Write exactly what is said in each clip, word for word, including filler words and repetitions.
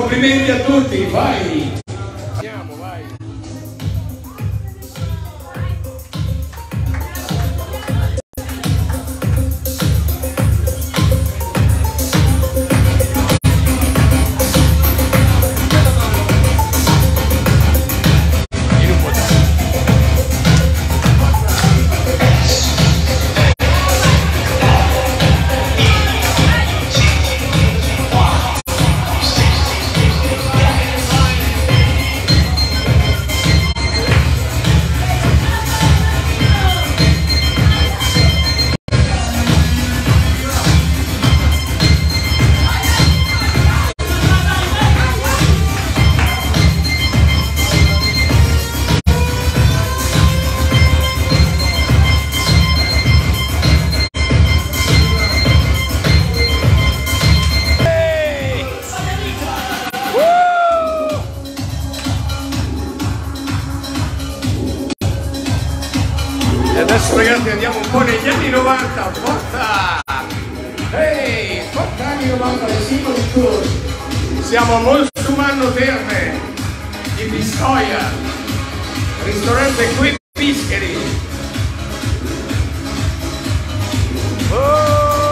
Complimenti a tutti, vai! Andiamo, vai! Adesso ragazzi andiamo un po' negli anni novanta, forza! Ehi, hey, forza anni novanta, le singoli tour! Siamo a Molsumano Terme, di Pistoia, ristorante qui Pischeri. Oh!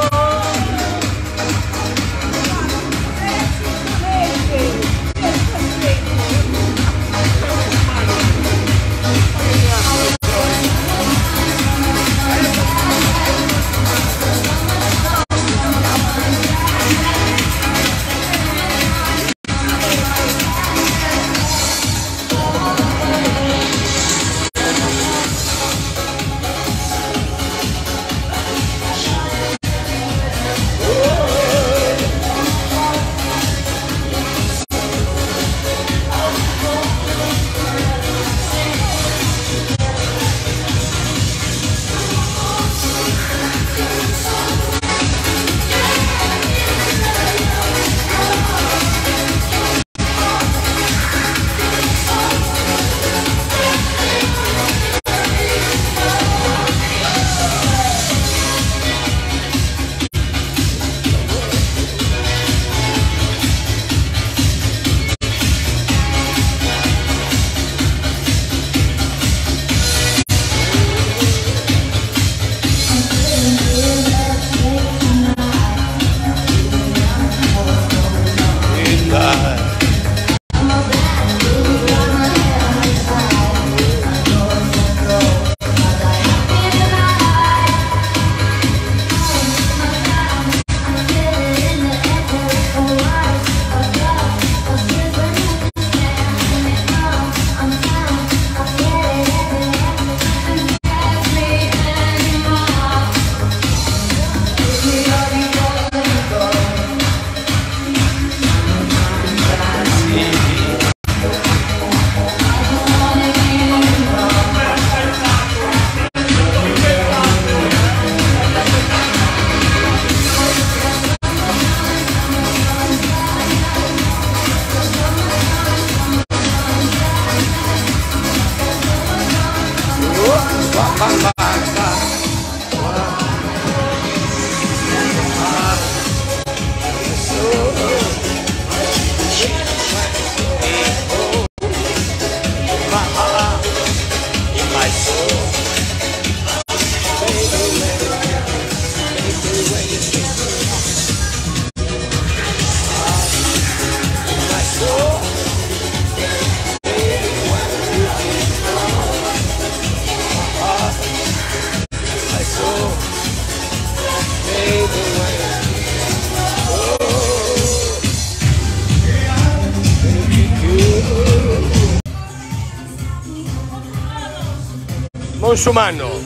Molsumano.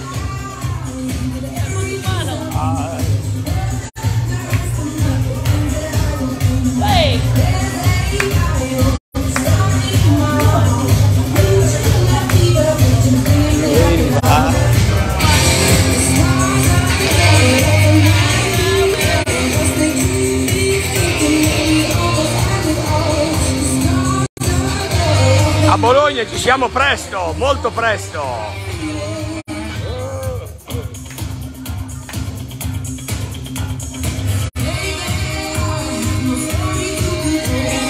A Bologna ci siamo presto, molto presto.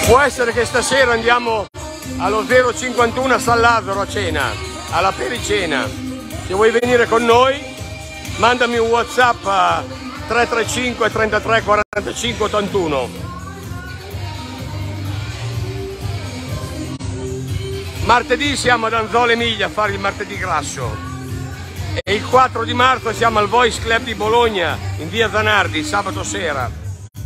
Può essere che stasera andiamo allo zero cinquantuno a San Lazzaro a cena, alla pericena. Se vuoi venire con noi, mandami un WhatsApp a tre tre cinque trentatré quarantacinque ottantuno. Martedì siamo ad Anzola Emilia a fare il martedì grasso e il quattro di marzo siamo al Voice Club di Bologna in via Zanardi, sabato sera.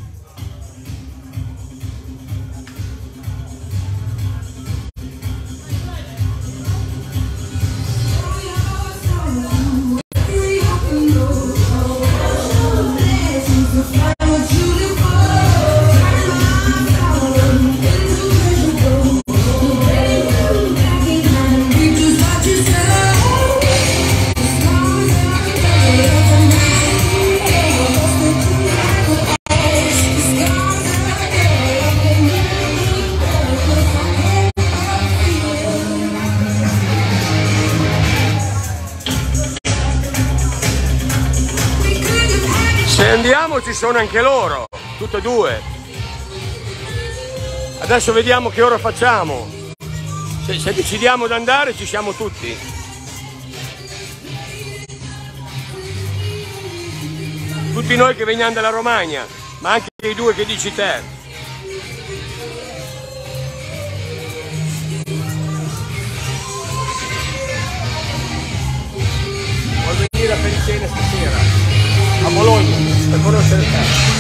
Se andiamo ci sono anche loro, tutte e due. Adesso vediamo che ora facciamo. Se, se decidiamo di andare ci siamo tutti. Tutti noi che veniamo dalla Romagna, ma anche i due che dici te. Vuoi venire a Pericena stasera? A Bologna, per conoscere te.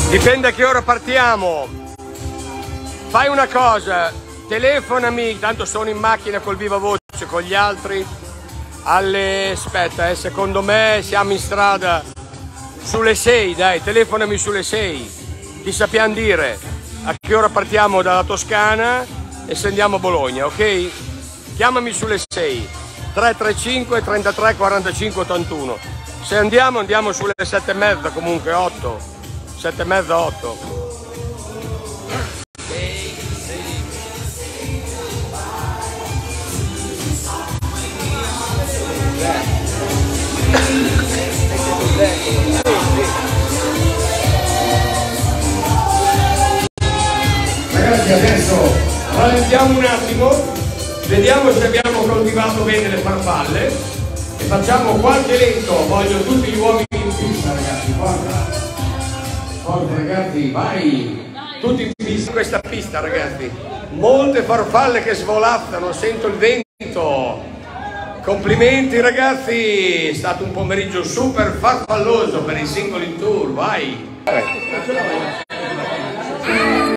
Dipende a che ora partiamo. Fai una cosa, telefonami, tanto sono in macchina col viva voce con gli altri. Alle, aspetta, eh, secondo me siamo in strada sulle sei, dai, telefonami sulle sei. Ti sappiamo dire a che ora partiamo dalla Toscana e se andiamo a Bologna, ok? Chiamami sulle sei, tre tre cinque trentatré quarantacinque ottantuno. Se andiamo, andiamo sulle sette e mezza, comunque otto, sette e mezza, otto. Ragazzi, adesso rallentiamo un attimo, vediamo se abbiamo coltivato bene le farfalle e facciamo qualche lento. Voglio tutti gli uomini in pista, ragazzi, forza, forza ragazzi, vai, tutti in pista, questa pista ragazzi, molte farfalle che svolazzano, sento il vento. Complimenti ragazzi, è stato un pomeriggio super farfalloso per i singoli tour, vai!